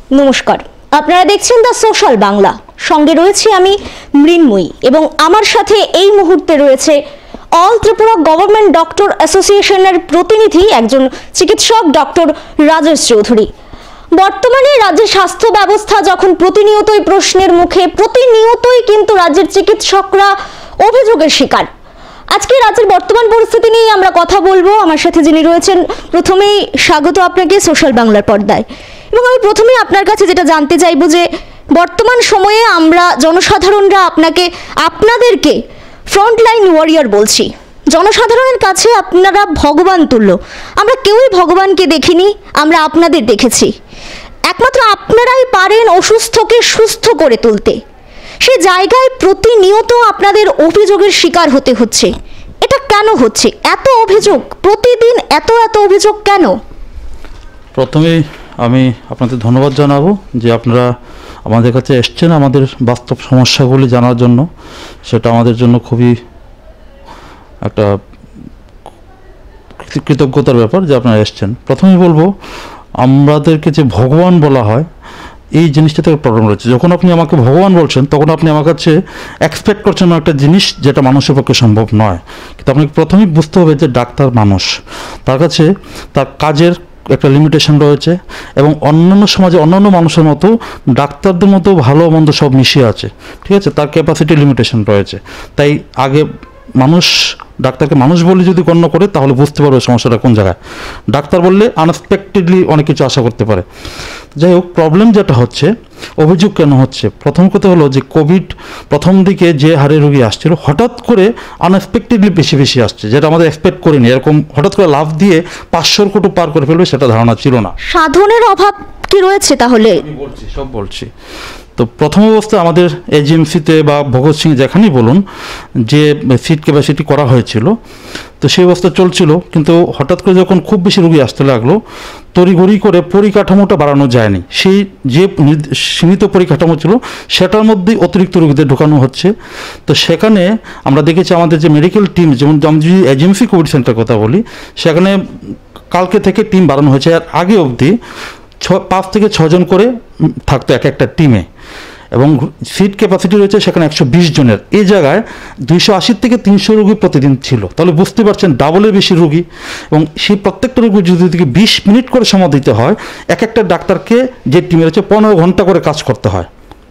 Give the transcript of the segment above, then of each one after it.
নমস্কার, আপনারা দেখছেন দ্য সোশ্যাল বাংলা। সঙ্গে রয়েছি আমি মৃন্ময়ী এবং আমার সাথে এই মুহূর্তে রয়েছে অল ত্রিপুরা গভর্নমেন্ট ডক্টর অ্যাসোসিয়েশনের প্রতিনিধি একজন চিকিৎসক ডক্টর রাজেশ চৌধুরী। বর্তমানে রাজ্যের স্বাস্থ্য ব্যবস্থা যখন প্রতিনিয়তই প্রশ্নের মুখে, প্রতিনিয়তই কিন্তু রাজ্যের চিকিৎসকরা অভিযোগের শিকার। আজকে রাজ্যের বর্তমান পরিস্থিতি নিয়ে আমরা কথা বলবো। আমার সাথে যিনি রয়েছেন, প্রথমেই স্বাগত আপনাকে সোশ্যাল বাংলার পর্দায়। এবং আমি প্রথমেই আপনার কাছে যেটা জানতে চাইবো যে বর্তমান সময়ে আমরা জনসাধারণরা আপনাদেরকে ফ্রন্টলাইন ওয়ারিয়র বলছি। জনসাধারণের কাছে আপনারা ভগবান তুল্য। আমরা কেউই ভগবানকে দেখিনি, আমরা আপনাদের দেখেছি। একমাত্র আপনারাই পারেন অসুস্থকে সুস্থ করে তুলতে। সে জায়গায় প্রতিনিয়ত আপনাদের অভিযোগের শিকার হতে হচ্ছে। এটা কেন হচ্ছে? এত অভিযোগ প্রতিদিন, এত অভিযোগ কেন? প্রথমেই আমি আপনাদের ধন্যবাদ জানাবো যে আপনারা আমাদের কাছে এসছেন আমাদের বাস্তব সমস্যাগুলি জানার জন্য। সেটা আমাদের জন্য খুবই একটা কৃতজ্ঞতার ব্যাপার যে আপনারা এসছেন। প্রথমেই বলবো, আমাদেরকে যে ভগবান বলা হয়, এই জিনিসটা থেকে প্রবলেম রয়েছে। যখন আপনি আমাকে ভগবান বলছেন, তখন আপনি আমার কাছে এক্সপেক্ট করছেন একটা জিনিস যেটা মানুষের পক্ষে সম্ভব নয়। কিন্তু আপনাকে প্রথমেই বুঝতে হবে যে ডাক্তার মানুষ, তার কাছে তার কাজের একটা লিমিটেশন রয়েছে এবং অন্যান্য সমাজে অন্যান্য মানুষের মতো ডাক্তারদের মতো ভালো মন্দ সব মিশিয়ে আছে, ঠিক আছে? তার ক্যাপাসিটি লিমিটেশন রয়েছে। তাই আগে মানুষ ডাক্তারকে মানুষ বলে যদি গণ্য করে, তাহলে বুঝতে পারবে সমস্যাটা কোন জায়গায়। ডাক্তার বললে আনএক্সপেক্টেডলি অনেক কিছু আশা করতে পারে। যাই হোক, প্রবলেম যেটা হচ্ছে, অভিযোগ কেন হচ্ছে, প্রথম কথা হলো যে কোভিড প্রথম দিকে যে হারে রোগী আসছিল, হঠাৎ করে আনএক্সপেক্টেডলি বেশি আসছে, যেটা আমাদের এক্সপেক্ট করিনি। এরকম হঠাৎ করে লাফ দিয়ে 500 কোটি পার করে ফেলবে, সেটা ধারণা ছিল না। সাধনের অভাব কি রয়েছে তাহলে? সব বলছি। তো প্রথম অবস্থায় আমাদের এজিএমসিতে বা ভগৎ সিং যেখানেই বলুন, যে সিট ক্যাপাসিটি করা হয়েছিল, তো সেই অবস্থা চলছিল। কিন্তু হঠাৎ করে যখন খুব বেশি রোগী আসতে লাগলো, তড়িঘড়ি করে পরিকাঠামোটা বাড়ানো যায়নি। সেই যে সীমিত পরিকাঠামো ছিল, সেটার মধ্যেই অতিরিক্ত রোগীদের ঢোকানো হচ্ছে। তো সেখানে আমরা দেখেছি আমাদের যে মেডিকেল টিম, যেমন আমি যদি এজিএমসি কোভিড সেন্টার কথা বলি, সেখানে কালকে থেকে টিম বাড়ানো হয়েছে। আর আগে অবধি 5 থেকে 6 জন করে থাকতো একটা টিমে, এবং সিট ক্যাপাসিটি রয়েছে সেখানে 120 জনের। এই জায়গায় 280 থেকে 300 রোগী প্রতিদিন ছিল। তাহলে বুঝতে পারছেন, ডাবলের বেশি রোগী। এবং সেই প্রত্যেকটা রোগী যদি 20 মিনিট করে সময় দিতে হয়, একটা ডাক্তারকে যে টিমে রয়েছে 15 ঘন্টা করে কাজ করতে হয়।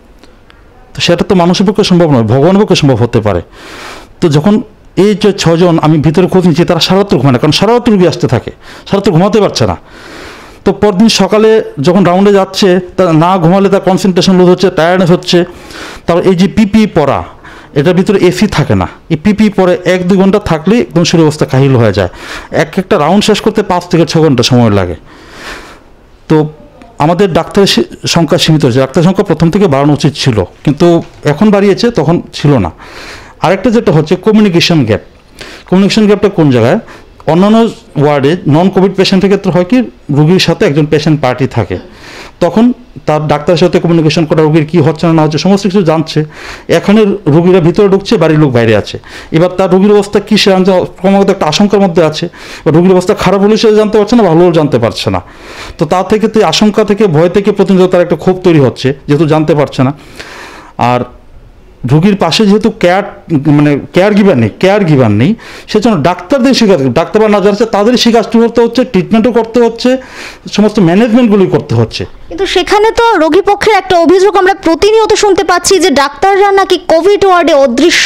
তো সেটা তো মানুষের পক্ষে সম্ভব নয়, ভগবানের পক্ষে সম্ভব হতে পারে। তো যখন এই যে 6 জন আমি ভিতরে খোঁজ নিচ্ছি, তারা সারারাত্র ঘুমায় না, কারণ সারারাত্র রোগী আসতে থাকে, সারারাত্র ঘুমাতে পারছে না। তো পরদিন সকালে যখন রাউন্ডে যাচ্ছে, তা না ঘুমালে তার কনসেন্ট্রেশন লুজ হচ্ছে, টায়ার্ডনেস হচ্ছে। তারপর এই যে পিপি পরা, এটার ভিতরে এসি থাকে না। এই পিপি পরে 1-2 ঘন্টা থাকলে একদম শরীর অবস্থা কাহিল হয়ে যায়। একটা রাউন্ড শেষ করতে 5 থেকে 6 ঘন্টা সময় লাগে। তো আমাদের ডাক্তারের সংখ্যা সীমিত হয়েছে। ডাক্তারের সংখ্যা প্রথম থেকে বাড়ানো উচিত ছিল, কিন্তু এখন বাড়িয়েছে, তখন ছিল না। আরেকটা যেটা হচ্ছে কমিউনিকেশন গ্যাপ। কমিউনিকেশন গ্যাপটা কোন জায়গায়? অন্যান্য ওয়ার্ডে নন কোভিড পেশেন্টের ক্ষেত্রে হয় কি, রুগীর সাথে একজন পেশেন্ট পার্টি থাকে, তখন তার ডাক্তারের সাথে কমিউনিকেশন করা, রুগীর কী হচ্ছে না হচ্ছে সমস্ত কিছু জানছে। এখানে রুগীরা ভিতরে ঢুকছে, বাড়ির লোক বাইরে আছে। এবার তার রুগীর অবস্থা কী, সে ক্রমাগত একটা আশঙ্কার মধ্যে আছে। রুগীর অবস্থা খারাপ হলে সে জানতে পারছে না, ভালো হলেও জানতে পারছে না। তো তার থেকে আশঙ্কা থেকে, ভয় থেকে প্রতিনিয়ত তার একটা ক্ষোভ তৈরি হচ্ছে, যেহেতু জানতে পারছে না। আর রোগীর পাশে যেহেতু কেয়ার গিভার নেই, সেজন্য ডাক্তারদের ডাক্তাররা না যাচ্ছে, তাদের শিকার করতে হচ্ছে, ট্রিটমেন্টও করতে হচ্ছে, সমস্ত ম্যানেজমেন্টগুলি করতে হচ্ছে। কিন্তু সেখানে তো রোগী পক্ষের একটা অভিযোগ আমরা প্রতিনিয়ত শুনতে পাচ্ছি যে ডাক্তাররা নাকি কোভিড ওয়ার্ডে অদৃশ্য।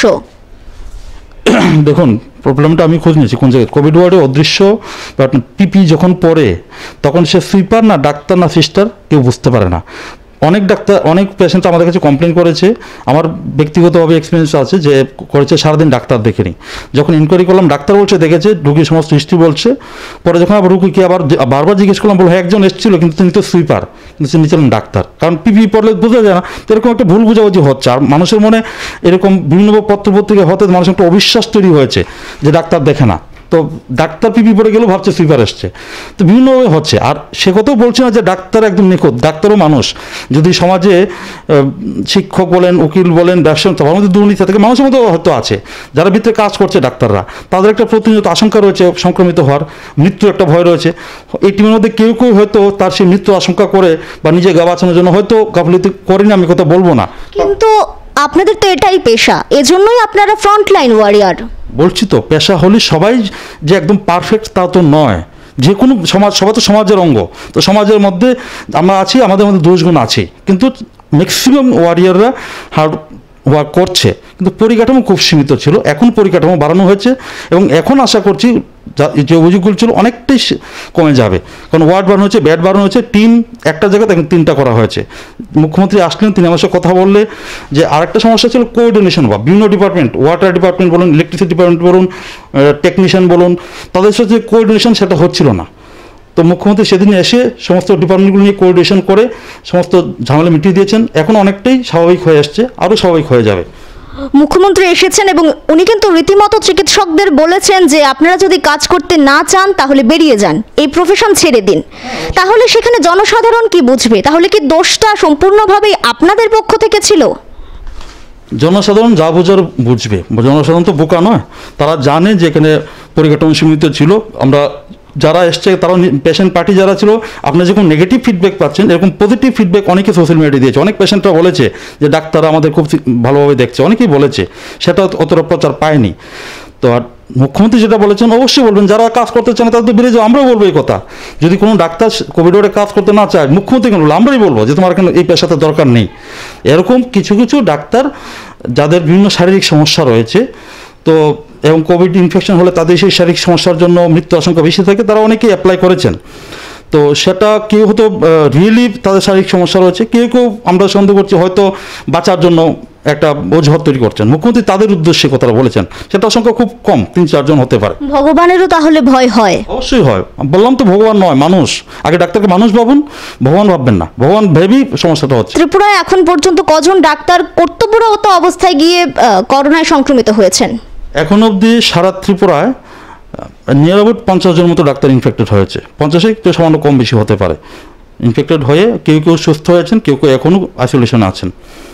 দেখুন, প্রবলেমটা আমি খোঁজ নিয়েছি কোন জায়গায়। কোভিড ওয়ার্ডে অদৃশ্য, বাট পিপি যখন পরে, তখন সে সুইপার না ডাক্তার না সিস্টার কেউ বুঝতে পারে না। অনেক পেশেন্ট আমাদের কাছে কমপ্লেন করেছে, আমার ব্যক্তিগতভাবে এক্সপিরিয়েন্স আছে, যে করেছে সারাদিন ডাক্তার দেখেনি। যখন ইনকোয়ারি করলাম, ডাক্তার বলছে দেখেছে, রুগীর সমস্ত হিস্ট্রি বলছে। পরে যখন আবার রুগীকে বারবার জিজ্ঞেস করলাম, বলো একজন এসেছিল, কিন্তু তিনি তো সুইপার, কিন্তু তিনি ছিলেন ডাক্তার। কারণ পিপি পড়লে বোঝা যায় না। তো এরকম একটা ভুল বুঝাবুঝি হচ্ছে। আর মানুষের মনে এরকম বিভিন্ন পত্রপত্রিকা হতে মানুষের একটা অবিশ্বাস তৈরি হয়েছে যে ডাক্তার দেখে না। তো ডাক্তার পিপি পড়ে গেলেও ভাবছে সুইপার এসছে। তো বিভিন্নভাবে হচ্ছে। আর সে কথাও বলছে না যে ডাক্তার একদম নিখুঁত, ডাক্তারও মানুষ। যদি সমাজে শিক্ষক বলেন, উকিল বলেন, ব্যবসা, তার মধ্যে দুর্নীতি থাকে, মানুষের মধ্যে হয়তো আছে, যারা ভিতরে কাজ করছে ডাক্তাররা, তাদের একটা প্রতিনিয়ত আশঙ্কা রয়েছে সংক্রমিত হওয়ার, মৃত্যুর একটা ভয় রয়েছে। এই টিমের মধ্যে কেউ কেউ হয়তো তার সেই মৃত্যুর আশঙ্কা করে বা নিজে গা বাঁচানোর জন্য হয়তো গাফিলতি করেনি, আমি কথা বলবো না। কিন্তু আপনাদের তো এটাই পেশা, এজন্যই আপনারা ফ্রন্টলাইন ওয়ারিয়ার। বলছি তো, পেশা হলে সবাই যে একদম পারফেক্ট তা তো নয়। যে কোনো সমাজ, সবাই তো সমাজের অঙ্গ, তো সমাজের মধ্যে আমরা আছি, আমাদের মধ্যে দোষগুণ আছে, কিন্তু ম্যাক্সিমাম ওয়ারিয়াররা হার্ড ওয়ার্ক করছে, কিন্তু পরিকাঠামো খুব সীমিত ছিল। এখন পরিকাঠামো বাড়ানো হয়েছে এবং এখন আশা করছি যে অভিযোগগুলো ছিল অনেকটাই কমে যাবে, কারণ ওয়ার্ড বাড়ানো হয়েছে, বেড বাড়ানো হয়েছে, টিম একটা জায়গাতে এখন 3টা করা হয়েছে। মুখ্যমন্ত্রী আসলেন, তিনি আমার সাথে কথা বললে যে আরেকটা সমস্যা ছিল কোঅর্ডিনেশন, বা বিভিন্ন ডিপার্টমেন্ট, ওয়াটার ডিপার্টমেন্ট বলুন, ইলেকট্রিসিটি ডিপার্টমেন্ট বলুন, টেকনিশিয়ান বলুন, তাদের সাথে কোঅর্ডিনেশন সেটা হচ্ছিল না। তো মুখ্যমন্ত্রী সেদিন এসে সমস্ত ডিপার্টমেন্টগুলো নিয়ে কোঅর্ডিনেশন করে সমস্ত ঝামেলা মিটিয়ে দিয়েছেন। এখন অনেকটাই স্বাভাবিক হয়ে আসছে, আরও স্বাভাবিক হয়ে যাবে। মুখ্যমন্ত্রী এসেছেন এবং উনি কিন্তু রীতিমতো চিকিৎসকদের বলেছেন যে আপনারা যদি কাজ করতে না চান তাহলে বেরিয়ে যান, এই প্রফেশন ছেড়ে দিন। তাহলে সেখানে জনসাধারণ কি বুঝবে? তাহলে কি দোষটা সম্পূর্ণভাবেই আপনাদের পক্ষ থেকে ছিল? জনসাধারণ যা বোঝার বুঝবে, জনসাধারণ তো বোকা নয়, তারা জানে যে এখানে পরিকাঠামো সীমিত ছিল। আমরা যারা এসছে, তারা পেশেন্ট পার্টি যারা ছিল, আপনারা যখন নেগেটিভ ফিডব্যাক পাচ্ছেন, এরকম পজিটিভ ফিডব্যাক অনেকে সোশ্যাল মিডিয়ায় দিয়েছে। অনেক পেশেন্টরা বলেছে যে ডাক্তার আমাদের খুব ভালোভাবে দেখছে, অনেকেই বলেছে, সেটা অতটা প্রচার পায়নি। তো আর মুখ্যমন্ত্রী যেটা বলেছেন অবশ্যই বলবেন, যারা কাজ করতে চান তাদের তো বেরিয়ে যাও, আমরাও বলবো এই কথা। যদি কোনো ডাক্তার কোভিড ওয়ার্ডে কাজ করতে না চায়, মুখ্যমন্ত্রী কেন বলবো, আমরাই বলবো যে তোমার এখানে এই পেশাতে দরকার নেই। এরকম কিছু কিছু ডাক্তার যাদের বিভিন্ন শারীরিক সমস্যা রয়েছে, তো এবং কোভিড ইনফেকশন হলে তাদের সেই শারীরিক সমস্যার জন্য মৃত্যু আশঙ্কা বেশি থাকে, তারা অনেকেই অ্যাপ্লাই করেছেন। তো সেটা কেউ হয়তো রিয়েলি তাদের শারীরিক সমস্যা রয়েছে, কেউ কেউ আমরা সন্দেহ করছি হয়তো বাঁচার জন্য একটা অজুহাত তৈরি করছেন। মুখ্যমন্ত্রী তাদের উদ্দেশ্যে কথাটা বলেছেন, সেটা সংখ্যা খুব কম, 3-4 জন হতে পারে। ভগবানেরও তাহলে ভয় হয়? অবশ্যই হয়, বললাম তো, ভগবান নয় মানুষ। আগে ডাক্তারকে মানুষ ভাবুন, ভগবান ভাববেন না, ভগবান ভেবেই সমস্যাটা হচ্ছে। ত্রিপুরায় এখন পর্যন্ত কজন ডাক্তার কর্তব্যরত অবস্থায় গিয়ে করোনায় সংক্রমিত হয়েছেন? এখন অবধি সারা ত্রিপুরায় নিয়ার অ্যাবাউট 50 জন মতো ডাক্তার ইনফেক্টেড হয়েছে। 50-এ একটু সামান্য কম বেশি হতে পারে ইনফেক্টেড হয়ে, কেউ কেউ সুস্থ হয়েছেন, কেউ কেউ এখনও আইসোলেশনে আছেন।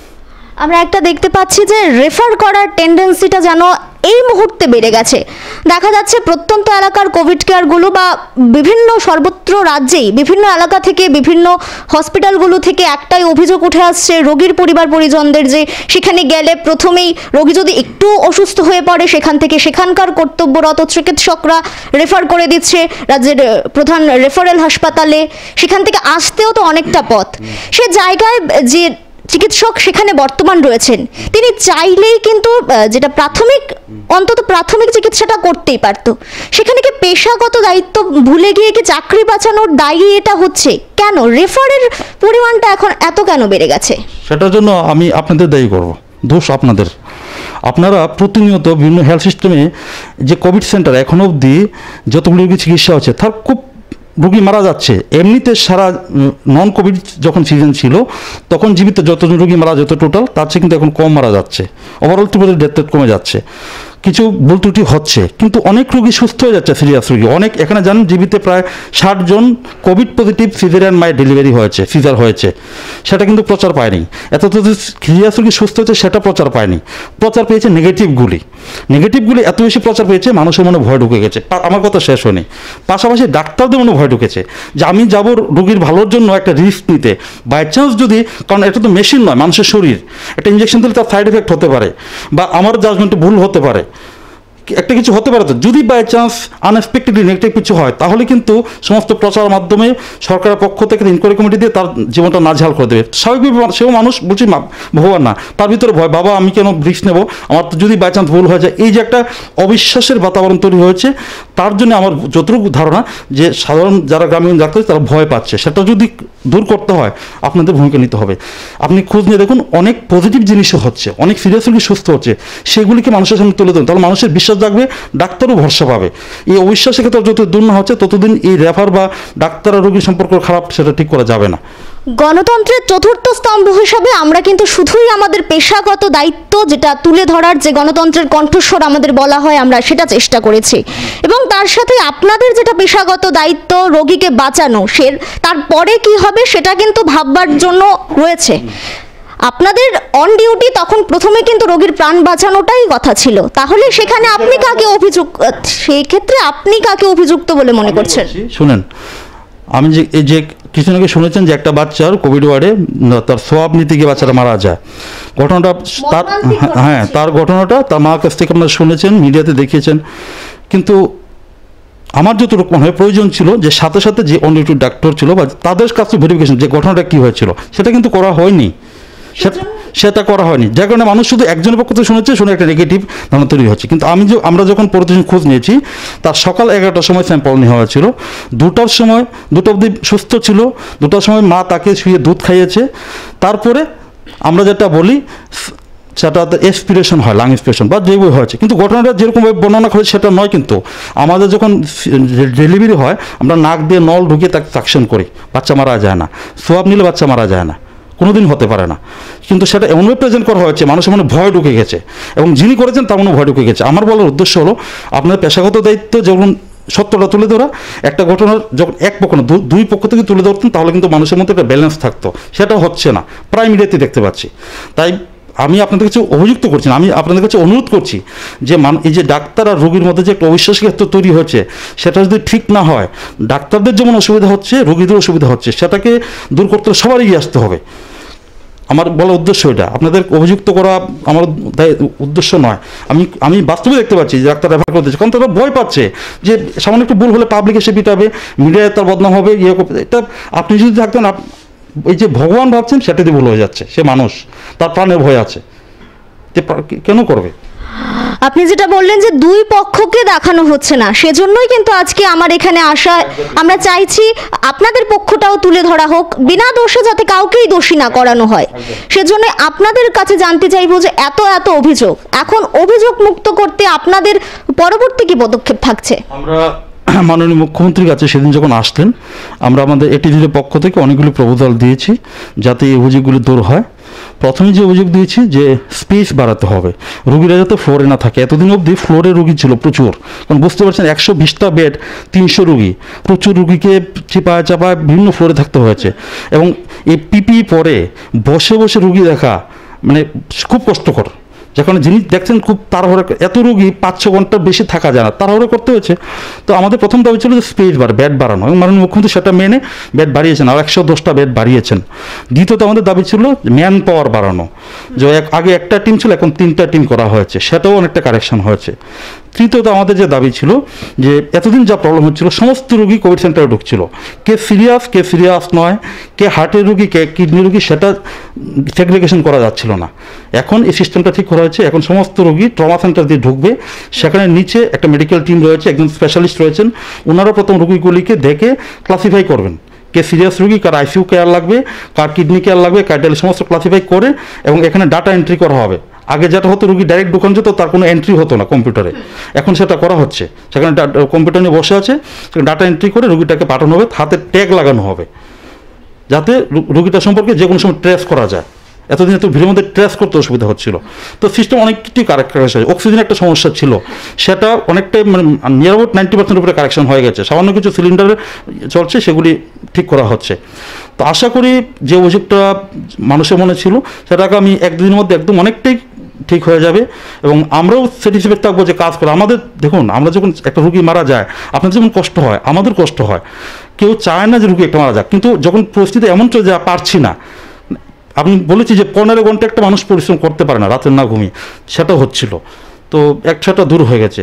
আমরা একটা দেখতে পাচ্ছি যে রেফার করার টেন্ডেন্সিটা যেন এই মুহূর্তে বেড়ে গেছে। দেখা যাচ্ছে প্রত্যন্ত এলাকার কোভিড কেয়ারগুলো বা বিভিন্ন সর্বত্র রাজ্যেই বিভিন্ন এলাকা থেকে বিভিন্ন হসপিটালগুলো থেকে একটাই অভিযোগ উঠে আসছে রোগীর পরিবার পরিজনদের, যে সেখানে গেলে প্রথমেই রোগী যদি একটু অসুস্থ হয়ে পড়ে, সেখান থেকে সেখানকার কর্তব্যরত চিকিৎসকরা রেফার করে দিচ্ছে রাজ্যের প্রধান রেফারেল হাসপাতালে, সেখান থেকে আসতেও তো অনেকটা পথ। সে জায়গায় যে চিকিৎসক সেখানে বর্তমান রয়েছেন, তিনি চাইলেই কিন্তু যেটা প্রাথমিক, অন্তত প্রাথমিক চিকিৎসাটা করতেই পারত। সেখানে কি পেশাগত দায়িত্ব ভুলে গিয়ে কি চাকরি বাঁচানোর দায়ী এটা হচ্ছে? কেন রেফারের পরিমাণটা এখন এত কেন বেড়ে গেছে? সেটার জন্য আমি আপনাদের দায়ী করব, দোষ আপনাদের। আপনারা প্রতিনিয়ত বিভিন্ন হেলথ সিস্টেমে যে কোভিড সেন্টার এখনও অবধি যতগুলো রোগী চিকিৎসা হচ্ছে, তার খুব রোগী মারা যাচ্ছে। এমনিতে সারা নন কোভিড যখন সিজন ছিল, তখন জীবিত যতজন রোগী মারা যেত টোটাল, তার চেয়ে কিন্তু এখন কম মারা যাচ্ছে। ওভারঅল ত্রিপুরার ডেথ রেট কমে যাচ্ছে। কিছু ভুল ত্রুটি হচ্ছে, কিন্তু অনেক রোগী সুস্থ হয়ে যাচ্ছে, সিরিয়াস রোগী অনেক। এখানে জানেন জীবিত প্রায় 60 জন কোভিড পজিটিভ সিজারিয়ান মায়ের ডেলিভারি হয়েছে, সিজার হয়েছে, সেটা কিন্তু প্রচার পায়নি। এত সিরিয়াস রোগী সুস্থ হয়েছে, সেটা প্রচার পায়নি। প্রচার পেয়েছে নেগেটিভগুলি এত বেশি প্রচার পেয়েছে, মানুষের মনে ভয় ঢুকে গেছে। আমার কথা শেষ হয়নি, পাশাপাশি ডাক্তারদের মনে ভয় ঢুকেছে যে আমি যাব রোগীর ভালোর জন্য একটা রিস্ক নিতে, বাই চান্স যদি, কারণ এটা তো মেশিন নয়, মানুষের শরীর, একটা ইঞ্জেকশন দিলে তার সাইড এফেক্ট হতে পারে, বা আমার জাজমেন্টে ভুল হতে পারে, একটা কিছু হতে পারে। তো যদি বাই চান্স আনএক্সপেক্টেডলি নেগেটিভ কিছু হয়, তাহলে কিন্তু সমস্ত প্রচার মাধ্যমে সরকারের পক্ষ থেকে ইনকোয়ারি কমিটি দিয়ে তার জীবনটা নাজেহাল করে দেবে। স্বাভাবিক সেও মানুষ, বলছি ভগবান না, তার ভিতরে ভয়, বাবা আমি কেন রিস্ক নেবো, আমার তো যদি বাই চান্স ভুল হয়ে যায়। এই যে একটা অবিশ্বাসের বাতাবরণ তৈরি হয়েছে, তার জন্য আমার যতটুকু ধারণা যে সাধারণ যারা গ্রামীণ ডাক্তার তারা ভয় পাচ্ছে, সেটা যদি দূর করতে হয় আপনাদের ভূমিকা নিতে হবে। আপনি খোঁজ নিয়ে দেখুন, অনেক পজিটিভ জিনিসও হচ্ছে, অনেক সিরিয়াসলি সুস্থ হচ্ছে, সেগুলিকে মানুষের সামনে তুলে দেন, তাহলে মানুষের বিশ্বাস জাগবে, ডাক্তারও ভরসা পাবে। এই অবিশ্বাসের ক্ষেত্রে যত দূর না হচ্ছে, ততদিন এই রেফার বা ডাক্তার আর রোগীর সম্পর্ক খারাপ, সেটা ঠিক করা যাবে না। গণতন্ত্রের চতুর্থ স্তম্ভ হিসাবে আমরা কিন্তু শুধুই আমাদের পেশাগত দায়িত্ব যেটা তুলে ধরার, যে গণতন্ত্রের কণ্ঠস্বর আমাদের বলা হয়, আমরা সেটা চেষ্টা করেছি, এবং তার সাথে আপনাদের যেটা পেশাগত দায়িত্ব রোগীকে বাঁচানো, তারপরে কি হবে সেটা কিন্তু ভাববার জন্য রয়েছে। আপনাদের অন ডিউটি তখন প্রথমে কিন্তু রোগীর প্রাণ বাঁচানোটাই কথা ছিল, তাহলে সেখানে আপনি কাকে সেই ক্ষেত্রে আপনি কাকে অভিযুক্ত বলে মনে করছেন? শুনেন, আমি যে কিছু আগে শুনেছেন যে একটা বাচ্চার কোভিড ওয়ার্ডে তার সোয়াব নিতে গিয়ে বাচ্চাটা মারা যায়, ঘটনাটা তার ঘটনাটা তার মার কাছ থেকে আপনারা শুনেছেন, মিডিয়াতে দেখিয়েছেন, কিন্তু আমার যতটুকু মনে হয় প্রয়োজন ছিল যে সাথে সাথে যে অন ডিউটি ডাক্তার ছিল বা তাদের কাছে ভেরিফিকেশন যে ঘটনাটা কী হয়েছিল সেটা কিন্তু করা হয়নি, সেটা করা হয়নি, যার কারণে মানুষ শুধু একজনের পক্ষ থেকে শুনেছে, শুনে একটা নেগেটিভ ধারণা তৈরি হচ্ছে। কিন্তু আমরা যখন প্রতিদিন খোঁজ নিয়েছি, তার সকাল 11টার সময় স্যাম্পল নেওয়া হয়েছিল, 2টা অবধি সুস্থ ছিল, 2টার সময় মা তাকে শুয়ে দুধ খাইয়েছে, তারপরে আমরা যেটা বলি সেটা এক্সপিরেশন হয়, লাং এক্সপিরেশন বা যে বই হয়েছে, কিন্তু ঘটনাটা যেরকমভাবে বর্ণনা করে সেটা নয়। কিন্তু আমাদের যখন ডেলিভারি হয় আমরা নাক দিয়ে নল ঢুকিয়ে তাকে সাকশন করি, বাচ্চা মারা যায় না, সোয়াব নিলে বাচ্চা মারা যায় না, কোনোদিন হতে পারে না, কিন্তু সেটা এমনভাবে প্রেজেন্ট করা হয়েছে মানুষের মনে ভয় ঢুকে গেছে, এবং যিনি করেছেন তার মনে ভয় ঢুকে গেছে। আমার বলার উদ্দেশ্য হলো আপনাদের পেশাগত দায়িত্ব যখন সত্যটা তুলে ধরা, একটা ঘটনার যখন এক পক্ষ না দুই পক্ষ থেকে তুলে ধরতেন তাহলে কিন্তু মানুষের মধ্যে একটা ব্যালেন্স থাকতো, সেটা হচ্ছে না, প্রায় মিডিয়াতে দেখতে পাচ্ছি। তাই আমি আপনাদের কাছে অভিযুক্ত করছি না, আমি আপনাদের কাছে অনুরোধ করছি যে এই যে ডাক্তার আর রোগীর মধ্যে যে একটা অবিশ্বাসী ক্ষেত্র তৈরি হয়েছে, সেটা যদি ঠিক না হয়, ডাক্তারদের যেমন অসুবিধা হচ্ছে, রোগীদের অসুবিধা হচ্ছে, সেটাকে দূর করতে সবারই এগিয়ে আসতে হবে। আমার বলার উদ্দেশ্য এটা, আপনাদের অভিযুক্ত করা আমার উদ্দেশ্য নয়। আমি বাস্তবে দেখতে পাচ্ছি যে ডাক্তার রেফার করতেছে, কারণ তারা ভয় পাচ্ছে যে সামান্য একটু ভুল হলে পাবলিক এসে পিটাবে, মিডিয়ায় তার বদনাম হবে, ইয়ে করবে। এটা আপনি যদি থাকতেন, এই যে ভগবান ভাবছেন সেটাতে ভুল হয়ে যাচ্ছে, সে মানুষ, তার প্রাণের ভয় আছে, কেন করবে? আপনি যেটা বললেন যে দুই পক্ষকে দেখানো হচ্ছে না, সেজন্যই কিন্তু আজকে আমার এখানে আসা। আমরা চাইছি আপনাদের পক্ষটাও তুলে ধরা হোক, বিনা দোষে যাতে কাউকেই দোষী না করানো হয়। সেজন্য আপনাদের কাছে জানতে চাইবো যে এত অভিযোগ, এখন অভিযোগ মুক্ত করতে আপনাদের পরবর্তী কি পদক্ষেপ থাকছে? আমরা মাননীয় মুখ্যমন্ত্রীর কাছে সেদিন যখন আসলেন, আমরা আমাদের ATGDA পক্ষ থেকে অনেকগুলি প্রপোজাল দিয়েছি যাতে এই অভিযোগগুলি দূর হয়। প্রথমে যে অভিযোগ দিয়েছি যে স্পেস বাড়াতে হবে, রুগীরা যাতে ফ্লোরে না থাকে। এতদিন অবধি ফ্লোরে রুগী ছিল প্রচুর, কারণ বুঝতে পারছেন 120টা বেড, 300 রুগী, প্রচুর রুগীকে চিপায় চাপায় বিভিন্ন ফ্লোরে থাকতে হয়েছে, এবং এই PPE পরে বসে বসে রুগী দেখা মানে খুব কষ্টকর। যেখানে যিনি দেখছেন খুব তাড়াহুড়ো, এত রুগী 5-6 ঘন্টা বেশি থাকা যায় না, তাড়াহুড়ো করতে হয়েছে। তো আমাদের প্রথম দাবি ছিল যে স্পেস বেড বাড়ানো, এবং মাননীয় মুখ্যমন্ত্রী সেটা মেনে বেড বাড়িয়েছেন, আর 110টা বেড বাড়িয়েছেন। দ্বিতীয়ত আমাদের দাবি ছিল ম্যান পাওয়ার বাড়ানো, যে আগে একটা টিম ছিল, এখন 3টা টিম করা হয়েছে, সেটাও অনেকটা কারেকশন হয়েছে। তৃতীয়ত আমাদের যে দাবি ছিল যে এতদিন যা প্রবলেম হচ্ছিল, সমস্ত রুগী কোভিড সেন্টারে ঢুকছিল, কে সিরিয়াস নয়, কে হার্টের রুগী, কে কিডনি রুগী, সেটা সেগ্রিগেশন করা যাচ্ছিল না। এখন এই সিস্টেমটা ঠিক করা হয়েছে, এখন সমস্ত রুগী ট্রমা সেন্টার দিয়ে ঢুকবে, সেখানে নিচে একটা মেডিকেল টিম রয়েছে, একজন স্পেশালিস্ট রয়েছেন, ওনারা প্রথম রুগীগুলিকে দেখে ক্লাসিফাই করবেন, কে সিরিয়াস রুগী, কার ICU কেয়ার লাগবে, কার কিডনি কেয়ার লাগবে, কার ডায়ালিসিস, সমস্ত ক্লাসিফাই করে, এবং এখানে ডাটা এন্ট্রি করা হবে। আগে যেটা হতো রুগী ডাইরেক্ট ঢুকানো যেত, তার কোনো এন্ট্রি হতো না কম্পিউটারে, এখন সেটা করা হচ্ছে, সেখানে কম্পিউটার নিয়ে বসে আছে, ডাটা এন্ট্রি করে রুগীটাকে পাঠানো হবে, হাতে ট্যাগ লাগানো হবে, যাতে রুগীটা সম্পর্কে যে কোনো সময় ট্রেস করা যায়। এতদিন এত ভিড়ের মধ্যে ট্রেস করতে অসুবিধা হচ্ছিল। তো সিস্টেম অনেক কিছু কারেকশন হয়েছে। অক্সিজেন একটা সমস্যা ছিল, সেটা অনেকটাই মানে নিয়ার অ্যাবাউট 90% উপরে কারেকশন হয়ে গেছে। সামান্য কিছু সিলিন্ডারে চলছে, সেগুলি ঠিক করা হচ্ছে। তো আশা করি যে অভিযোগটা মানুষের মনে ছিল সেটাকে আমি 1-2 দিনের মধ্যে একদম অনেকটাই ঠিক হয়ে যাবে, এবং আমরাও স্যাটিসফাইড থাকবো যে কাজ করে। আমাদের দেখুন, আমরা যখন একটা রুগী মারা যায়, আপনার যেমন কষ্ট হয়, আমাদের কষ্ট হয়, কেউ চায় না যে রুগী একটা মারা যাক, কিন্তু যখন পরিস্থিতি এমন চলে যায় পারছি না, আমি বলেছি যে 15 ঘন্টা একটা মানুষ পরিশ্রম করতে পারে না রাতের না ঘুমিয়ে, সেটা হচ্ছিল। তো সেটা দূর হয়ে গেছে।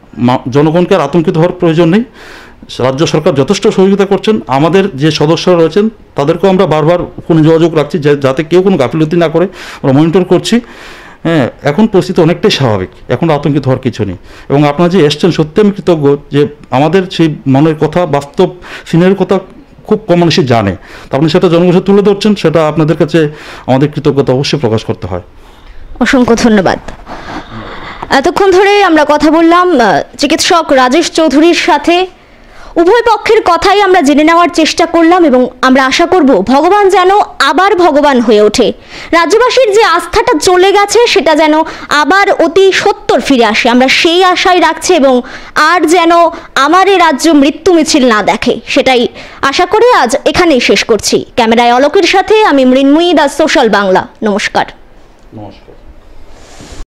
জনগণকে আর আতঙ্কিত হওয়ার প্রয়োজন নেই, রাজ্য সরকার যথেষ্ট সহযোগিতা করছেন, আমাদের যে সদস্যরা রয়েছেন তাদেরকেও আমরা বারবার ফোনে যোগাযোগ রাখছি যাতে কেউ কোনো গাফিলতি না করে, আমরা মনিটর করছি। হ্যাঁ, এখন পরিস্থিতি অনেকটাই স্বাভাবিক, এখন আতঙ্কিত হওয়ার কিছু নেই। এবং আপনারা যে এসছেন, সত্যি আমি কৃতজ্ঞ যে আমাদের সেই মনের কথা, বাস্তব সিনের কথা খুব কম মানুষই জানে, তো আপনি সেটা জনগণের তুলে ধরছেন, সেটা আপনাদের কাছে আমাদের কৃতজ্ঞতা অবশ্যই প্রকাশ করতে হয়। অসংখ্য ধন্যবাদ। এতক্ষণ ধরে আমরা কথা বললাম চিকিৎসক রাজেশ চৌধুরীর সাথে। উভয় পক্ষের কথাই আমরা জেনে নেওয়ার চেষ্টা করলাম এবং আমরা আশা করব ভগবান যেন আবার ভগবান হয়ে ওঠে। রাজ্যবাসীর যে আস্থাটা চলে গেছে সেটা যেন আবার অতি সত্বর ফিরে আসে, আমরা সেই আশাই রাখছি এবং আর যেন আমার এই রাজ্য মৃত্যু মিছিল না দেখে, সেটাই আশা করে আজ এখানেই শেষ করছি। ক্যামেরায় অলোকের সাথে আমি মৃন্ময়ী, দ্য সোশ্যাল বাংলা। নমস্কার। নমস্কার।